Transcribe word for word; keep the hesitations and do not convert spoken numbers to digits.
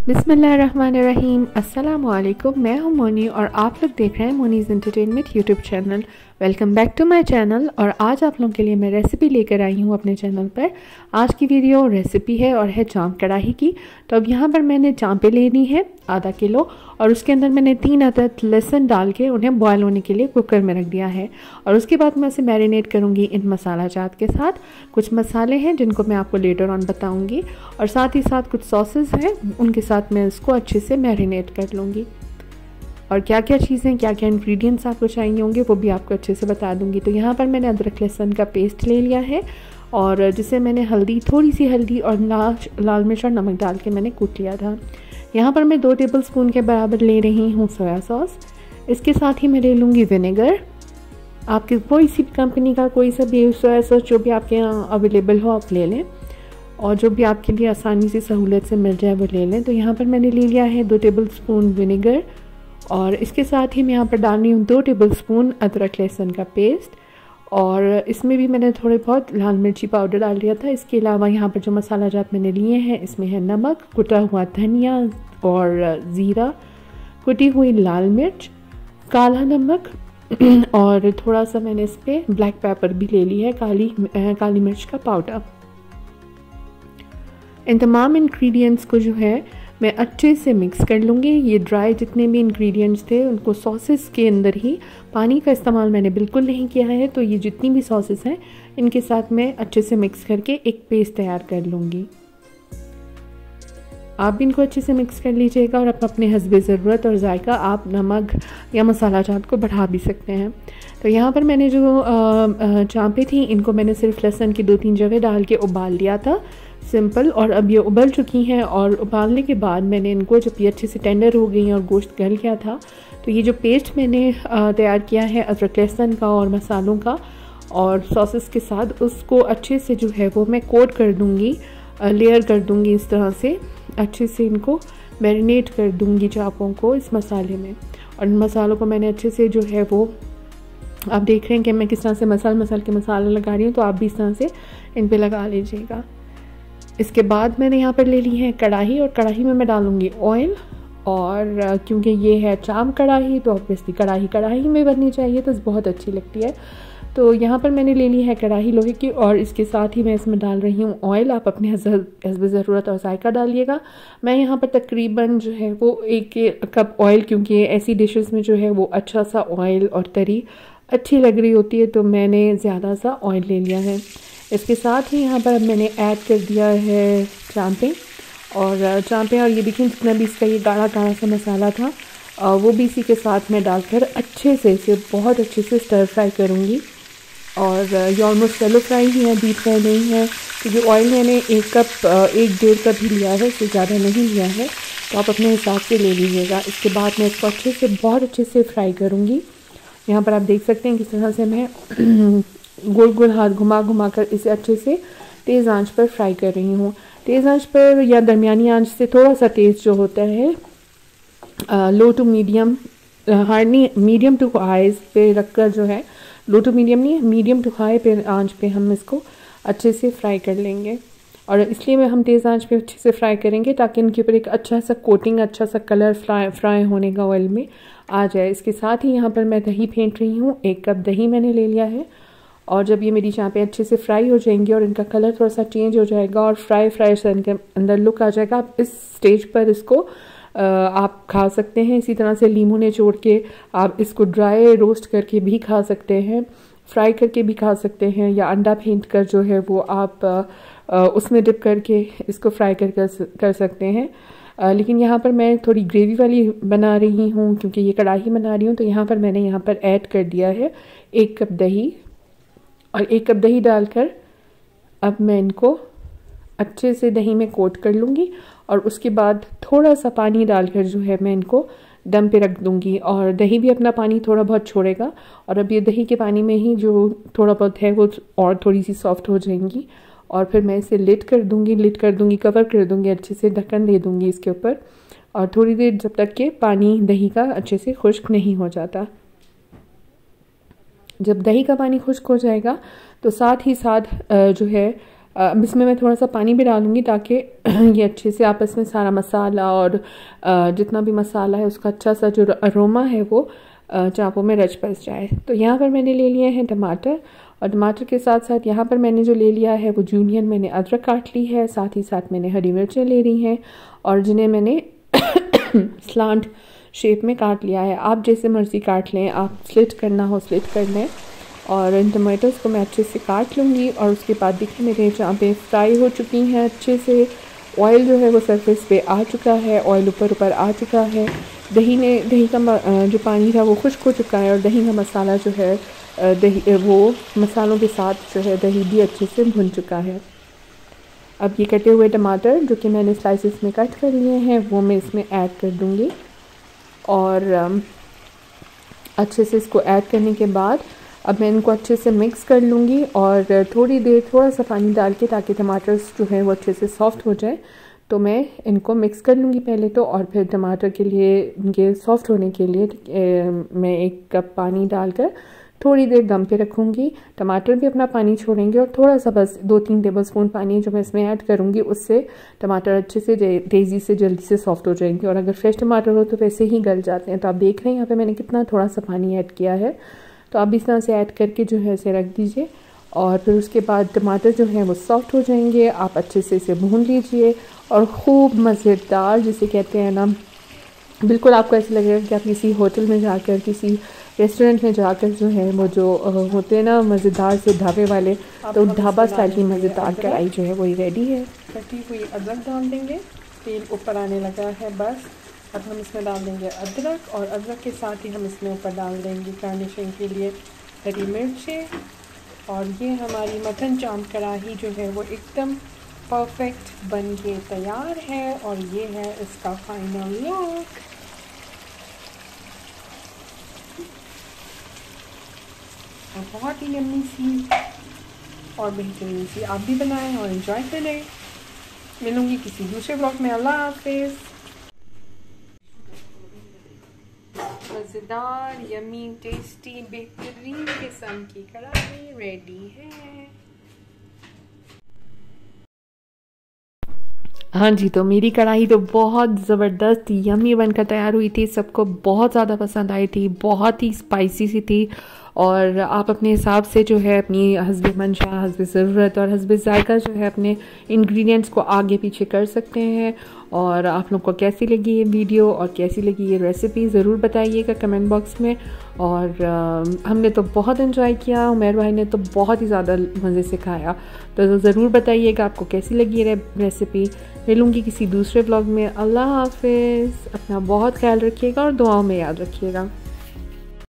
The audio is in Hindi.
बिस्मिल्लाहिर्रहमानिर्रहीम। अस्सलाम वालेकुम। मैं हूं मोनी और आप लोग देख रहे हैं मोनीज़ entertainment YouTube channel. Welcome back to my channel. और आज आप लोगों के लिए मैं रेसिपी लेकर आई हूं अपने चैनल पर। आज की वीडियो रेसिपी है और है चाँप कढ़ाई की। तो अब यहाँ पर मैंने चाँपें लेनी है आधा किलो और उसके अंदर मैंने तीन अदद लहसुन डाल के उन्हें बॉयल होने के लिए कुकर में रख दिया है। और उसके बाद मैं उसे मैरिनेट करूँगी इन मसाला जात के साथ। कुछ मसाले हैं जिनको मैं आपको लेटर ऑन बताऊँगी और साथ ही साथ कुछ सॉसेस हैं उनके साथ मैं इसको अच्छे से मैरिनेट कर लूँगी। और क्या क्या चीज़ें क्या क्या इंग्रेडिएंट्स आपको चाहिए होंगे वो भी आपको अच्छे से बता दूँगी। तो यहाँ पर मैंने अदरक लहसुन का पेस्ट ले लिया है और जिसे मैंने हल्दी थोड़ी सी हल्दी और लाल लाल मिर्च और नमक डाल के मैंने कूट लिया था। यहाँ पर मैं दो टेबल स्पून के बराबर ले रही हूँ सोया सॉस। इसके साथ ही मैं ले लूँगी विनेगर। आपके कोई सी भी कंपनी का कोई सा भी सोया सॉस जो भी आपके यहाँ अवेलेबल हो आप ले लें और जो भी आपके लिए आसानी से सहूलियत से मिल जाए वो ले लें। तो यहाँ पर मैंने ले लिया है दो टेबल स्पून विनेगर और इसके साथ ही मैं यहाँ पर डाल रही हूँ दो टेबल स्पून अदरक लहसुन का पेस्ट और इसमें भी मैंने थोड़े बहुत लाल मिर्ची पाउडर डाल दिया था। इसके अलावा यहाँ पर जो मसाला जात मैंने लिए हैं इसमें है नमक, कुटा हुआ धनिया और ज़ीरा, कुटी हुई लाल मिर्च, काला नमक और थोड़ा सा मैंने इस पर ब्लैक पेपर भी ले ली है, काली काली मिर्च का पाउडर। इन तमाम इंग्रेडिएंट्स को जो है मैं अच्छे से मिक्स कर लूँगी। ये ड्राई जितने भी इंग्रेडिएंट्स थे उनको सॉसेस के अंदर ही, पानी का इस्तेमाल मैंने बिल्कुल नहीं किया है। तो ये जितनी भी सॉसेस हैं इनके साथ मैं अच्छे से मिक्स करके एक पेस्ट तैयार कर लूँगी। आप भी इनको अच्छे से मिक्स कर लीजिएगा और आप अपने हस्बे ज़रूरत और जायका आप नमक या मसाला जात को बढ़ा भी सकते हैं। तो यहाँ पर मैंने जो चाँपें थी इनको मैंने सिर्फ लहसुन की दो तीन जगह डाल के उबाल लिया था सिंपल। और अब ये उबल चुकी हैं और उबालने के बाद मैंने इनको जब ये अच्छे से टेंडर हो गई हैं और गोश्त गल गया था तो ये जो पेस्ट मैंने तैयार किया है अदरक लहसुन का और मसालों का और सॉसेस के साथ उसको अच्छे से जो है वो मैं कोट कर दूँगी, लेयर कर दूँगी। इस तरह से अच्छे से इनको मैरिनेट कर दूँगी चाँपों को इस मसाले में। और इन मसालों को मैंने अच्छे से जो है वो आप देख रहे हैं कि मैं किस तरह से मसाल मसाल के मसाला लगा रही हूँ, तो आप भी इस तरह से इन पे लगा लीजिएगा। इसके बाद मैंने यहाँ पर ले ली है कढ़ाई और कढ़ाई में मैं डालूँगी ऑयल। और क्योंकि ये है चाँप कढ़ाई तो ऑब्वियसली कढ़ाई कढ़ाई में बननी चाहिए तो बहुत अच्छी लगती है। तो यहाँ पर मैंने ले ली है कढ़ाई लोहे की और इसके साथ ही मैं इसमें डाल रही हूँ ऑयल। आप अपने हस्ब ज़रूरत और जायका डालिएगा। मैं यहाँ पर तकरीबन जो है वो एक कप ऑयल, क्योंकि ऐसी डिशेस में जो है वो अच्छा सा ऑयल और तरी अच्छी लग रही होती है तो मैंने ज़्यादा सा ऑयल ले लिया है। इसके साथ ही यहाँ पर अब मैंने ऐड कर दिया है चाँपें और चाँपें और ये देखिए जितना भी इसका ये गाढ़ा गाढ़ा सा मसाला था वो भी इसी के साथ मैं डालकर अच्छे से इसे बहुत अच्छे से स्टर फ्राई करूँगी। और ये ऑलमोस्ट सेलो फ्राई ही है, डीप फ्राई नहीं है, क्योंकि ऑयल मैंने एक कप एक डेढ़ कप ही लिया है, इससे ज़्यादा नहीं लिया है, तो आप अपने हिसाब से ले लीजिएगा। इसके बाद मैं इसको अच्छे से बहुत अच्छे से फ्राई करूँगी। यहाँ पर आप देख सकते हैं किस तरह से मैं गोल गोल हाथ घुमा घुमा कर इसे अच्छे से तेज़ आंच पर फ्राई कर रही हूँ। तेज़ आंच पर या दरमियानी आंच से थोड़ा सा तेज़ जो होता है, low to medium, hardly medium to high पे रखकर जो है, लो टू मीडियम नहीं, मीडियम टू हाई पे आंच पे हम इसको अच्छे से फ्राई कर लेंगे। और इसलिए मैं हम तेज़ आंच पे अच्छे से फ्राई करेंगे ताकि इनके ऊपर एक अच्छा सा कोटिंग, अच्छा सा कलर फ्राई फ्राई होने का ऑयल में आ जाए। इसके साथ ही यहाँ पर मैं दही फेंट रही हूँ, एक कप दही मैंने ले लिया है। और जब ये मेरी चाँपें अच्छे से फ्राई हो जाएंगी और इनका कलर थोड़ा सा चेंज हो जाएगा और फ्राई फ्राई से इनके अंदर लुक आ जाएगा, आप इस स्टेज पर इसको आप खा सकते हैं। इसी तरह से लीमू निचोड़ के आप इसको ड्राई रोस्ट करके भी खा सकते हैं, फ्राई करके भी खा सकते हैं, या अंडा फेंट कर जो है वो आप उसमें डिप करके इसको फ्राई कर कर सकते हैं। लेकिन यहाँ पर मैं थोड़ी ग्रेवी वाली बना रही हूँ क्योंकि ये कढ़ाई बना रही हूँ। तो यहाँ पर मैंने यहाँ पर ऐड कर दिया है एक कप दही और एक कप दही डालकर अब मैं इनको अच्छे से दही में कोट कर लूँगी और उसके बाद थोड़ा सा पानी डालकर जो है मैं इनको दम पे रख दूँगी। और दही भी अपना पानी थोड़ा बहुत छोड़ेगा और अब ये दही के पानी में ही जो थोड़ा बहुत है वो और थोड़ी सी सॉफ्ट हो जाएंगी। और फिर मैं इसे लिट कर दूँगी लिट कर दूँगी कवर कर दूँगी, अच्छे से ढक्कन दे दूँगी इसके ऊपर और थोड़ी देर जब तक कि पानी दही का अच्छे से खुश्क नहीं हो जाता। जब दही का पानी खुश्क हो जाएगा तो साथ ही साथ जो है अब इसमें मैं थोड़ा सा पानी भी डालूँगी ताकि ये अच्छे से आपस में सारा मसाला और जितना भी मसाला है उसका अच्छा सा जो अरोमा है वो चापों में रच बस जाए। तो यहाँ पर मैंने ले लिए हैं टमाटर, और टमाटर के साथ साथ यहाँ पर मैंने जो ले लिया है वो जूलियन मैंने अदरक काट ली है, साथ ही साथ मैंने हरी मिर्चें ले रही हैं और जिन्हें मैंने स्लांट शेप में काट लिया है। आप जैसे मर्ज़ी काट लें, आप स्लिट करना हो स्लिट कर लें। और इन टमाटोज़ को मैं अच्छे से काट लूँगी और उसके बाद देखिए मेरे चांपें फ्राई हो चुकी हैं अच्छे से। ऑयल जो है वो सरफेस पे आ चुका है, ऑयल ऊपर ऊपर आ चुका है। दही ने दही का जो पानी था वो खुश्क हो चुका है और दही का मसाला जो है दही वो मसालों के साथ जो है दही भी अच्छे से भुन चुका है। अब ये कटे हुए टमाटर जो कि मैंने स्लाइसेस में कट कर लिए हैं वो मैं इसमें ऐड कर दूँगी और अच्छे से इसको ऐड करने के बाद अब मैं इनको अच्छे से मिक्स कर लूँगी और थोड़ी देर थोड़ा सा पानी डाल के ताकि टमाटर जो है वो अच्छे से सॉफ़्ट हो जाए। तो मैं इनको मिक्स कर लूँगी पहले तो, और फिर टमाटर के लिए इनके सॉफ़्ट होने के लिए ए, मैं एक कप पानी डालकर थोड़ी देर दम पे रखूँगी। टमाटर भी अपना पानी छोड़ेंगे और थोड़ा सा बस दो तीन टेबल स्पून पानी जो मैं इसमें ऐड करूँगी उससे टमाटर अच्छे से तेज़ी से जल्दी से सॉफ़्ट हो जाएंगे। और अगर फ्रेश टमाटर हो तो वैसे ही गल जाते हैं। तो आप देख रहे हैं यहाँ पे मैंने कितना थोड़ा सा पानी ऐड किया है। तो आप इस तरह से ऐड करके जो है इसे रख दीजिए और फिर उसके बाद टमाटर जो हैं वो सॉफ़्ट हो जाएंगे। आप अच्छे से इसे भून लीजिए और खूब मज़ेदार जिसे कहते हैं ना, बिल्कुल आपको ऐसा लगेगा कि आप किसी होटल में जाकर किसी रेस्टोरेंट में जाकर जो है वो जो होते हैं ना मज़ेदार से ढाबे वाले, तो ढाबा स्टाइल की मज़ेदार कढ़ाई जो है वही रेडी है। कटी हुई अदरक डाल देंगे, तेल ऊपर आने लगा है बस। अब हम इसमें डाल देंगे अदरक और अदरक के साथ ही हम इसमें ऊपर डाल देंगे गार्निशिंग के लिए हरी मिर्चें। और ये हमारी मटन चांप कढ़ाई जो है वो एकदम परफेक्ट बन के तैयार है और ये है इसका फाइनल लुक। और बहुत ही यम्मी सी और बेहतरीन सी आप भी बनाएं और एंजॉय करें। मिलूंगी किसी दूसरे ब्लॉग में। अल्लाह हाफिज़। मज़ेदार यम्मी टेस्टी बेहतरीन किस्म की कढ़ाई रेडी है। हाँ जी, तो मेरी कढ़ाई तो बहुत ज़बरदस्त यम्मी बनकर तैयार हुई थी। सबको बहुत ज़्यादा पसंद आई थी, बहुत ही स्पाइसी सी थी। और आप अपने हिसाब से जो है अपनी हस्ब मंशा, हस्ब ज़रूरत और हस्ब ज़ायका जो है अपने इंग्रेडिएंट्स को आगे पीछे कर सकते हैं। और आप लोग को कैसी लगी ये वीडियो और कैसी लगी ये रेसिपी ज़रूर बताइएगा कमेंट बॉक्स में। और आ, हमने तो बहुत एंजॉय किया, उमर भाई ने तो बहुत ही ज़्यादा मज़े से खाया। तो ज़रूर बताइएगा आपको कैसी लगी ये रेसिपी। मिलूँगी किसी दूसरे ब्लॉग में। अल्लाह हाफिज़। अपना बहुत ख्याल रखिएगा और दुआओं में याद रखिएगा।